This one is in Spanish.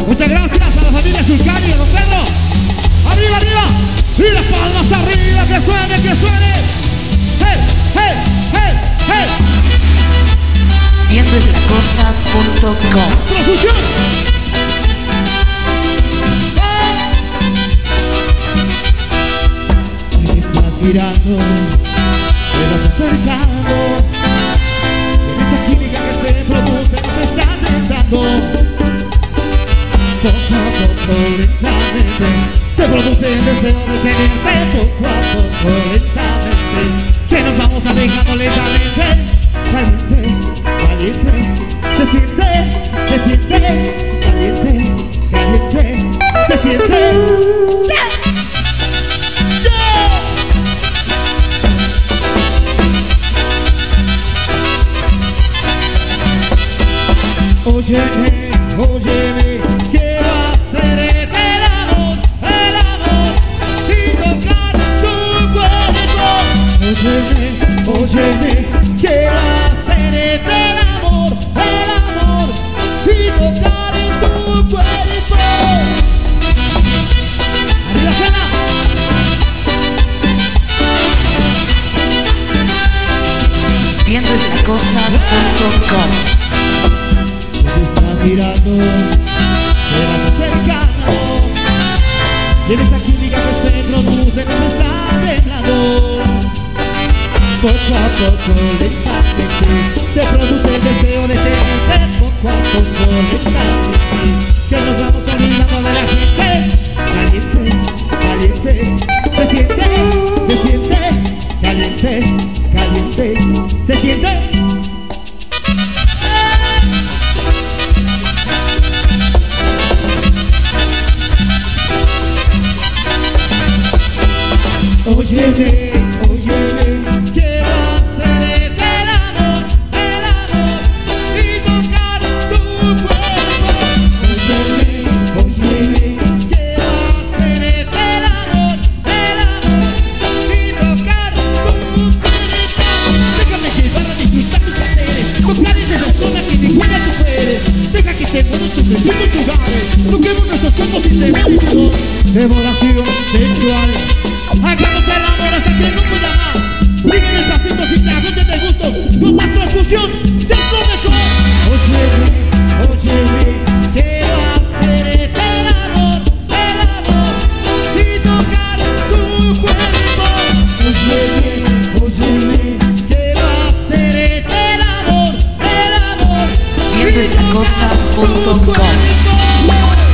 Muchas gracias a la familia Zulcani y a Don Pedro. Arriba, arriba. Y las palmas arriba, que suene, que suene. ¡Hey, hey, hey, hey! Viendeselacosa.com. ¡Profusión! Me estás mirando, te vas acercando. En esa química que se produce, nos estás entrando. Poco a poco, lentamente, se produce el deseo de tenerte. Poco a poco, lentamente, que nos vamos alejando lentamente. Caliente, caliente, se siente, caliente, caliente, se siente. ¡Yeah! ¡Yeah! Óyeme, óyeme, quiero hacerte el amor, y tocar tu cuerpo. Óyeme, óyeme, quiero hacerte el amor, y tocar tu cuerpo. ¡Arriba, cena! Viendeselacosa.com. Te estás mirando, te vas acercando. Y en esa química que se produce nos está temblando. Poco a poco, lentamente, se produce el deseo de tenerte. Poco a poco, lentamente, que nos vamos olvidando de la gente. Caliente, caliente, se siente, caliente, caliente, se siente. Óyeme, óyeme, quiero hacerte el amor, y tocar tu cuerpo. Óyeme, óyeme, quiero hacerte el amor, y tocar tu cuerpo. Déjame llevar a disfrutar tus placeres, tocar esa zona que ninguna tú puedes. Deja que te mueva tus distintos lugares, toquemos nuestros cuerpos sin debilidad. Devoración sexual. Hagamos el amor hasta que no pueda más. Sigue despacito sin tragos de gusto. Con más transfusión, sexo mejor. Óyeme, óyeme, quiero hacerte el amor, y tocar tu cuerpo. Óyeme, óyeme, quiero hacerte el amor, Viendeselacosa.com.